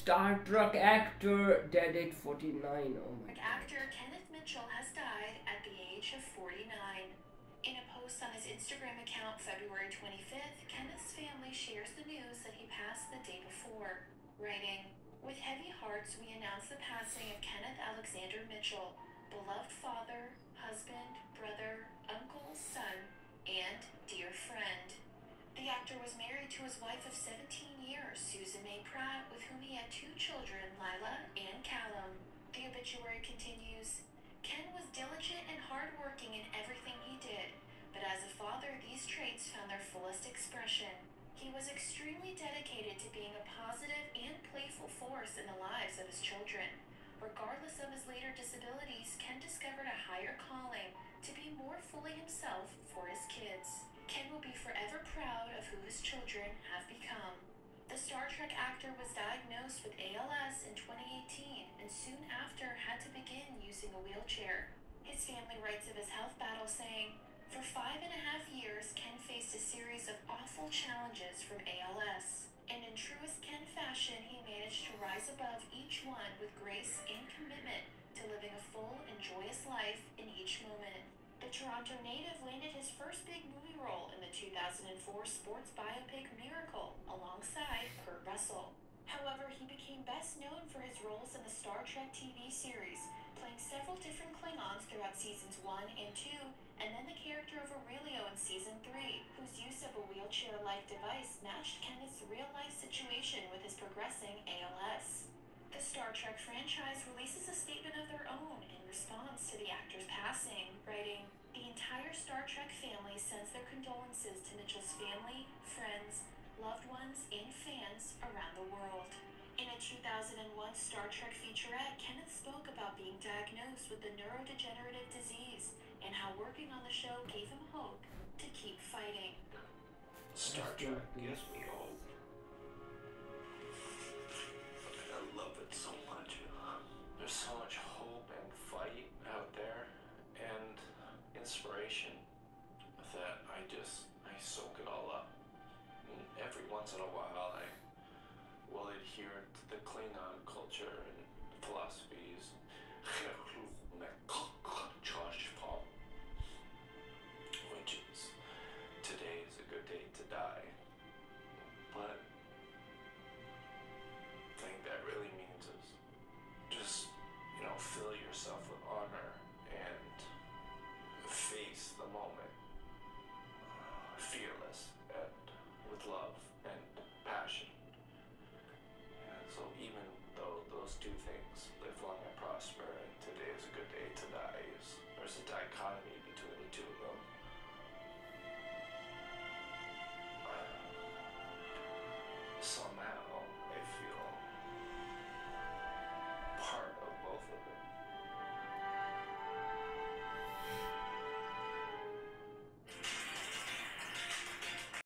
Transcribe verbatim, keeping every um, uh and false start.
Star Trek actor dead at forty-nine. Oh my god. Actor Kenneth Mitchell has died at the age of forty-nine. In a post on his Instagram account February twenty-fifth, Kenneth's family shares the news that he passed the day before, writing, "With heavy hearts, we announce the passing of Kenneth Alexander Mitchell, beloved father, husband, brother, uncle, son, and dear friend." The actor was married to his wife of seventeen years, Susan May Pratt, with whom he had two children, Lila and Callum. The obituary continues, "Ken was diligent and hardworking in everything he did, but as a father, these traits found their fullest expression. He was extremely dedicated to being a positive and playful force in the lives of his children. Regardless of his later disabilities, Ken discovered a higher calling to be more fully himself for his kids. Ken will be forever proud of who his children have become." The Star Trek actor was diagnosed with A L S in twenty eighteen and soon after had to begin using a wheelchair. His family writes of his health battle saying, "For five and a half years, Ken faced a series of awful challenges from A L S. And in truest Ken fashion, he managed to rise above each one with grace and commitment to living a full and joyous life in each moment." The Toronto native landed his first big movie role in the two thousand four sports biopic Miracle alongside Kurt Russell. However, he became best known for his roles in the Star Trek T V series, playing several different Klingons throughout seasons one and two, and then the character of Aurelio in season three, whose use of a wheelchair-like device matched Kenneth's real-life situation with his progressing A L S. The Star Trek franchise releases a statement of their own in response to the actor's passing, writing, "The entire Star Trek family sends their condolences to Mitchell's family, friends, loved ones, and fans around the world." In a two thousand one Star Trek featurette, Kenneth spoke about being diagnosed with the neurodegenerative disease and how working on the show gave him hope to keep fighting. Star Trek gives me hope. I love it so much. There's so much hope and fight out there and inspiration that I just, I soak it all up. And every once in a while I will adhere to the Klingon culture and philosophies. Which is, today is a good day to die. But the thing that really means is just, you know, fill yourself with honor and face the moment fearless and with love and passion. And so even though those two things, live long and prosper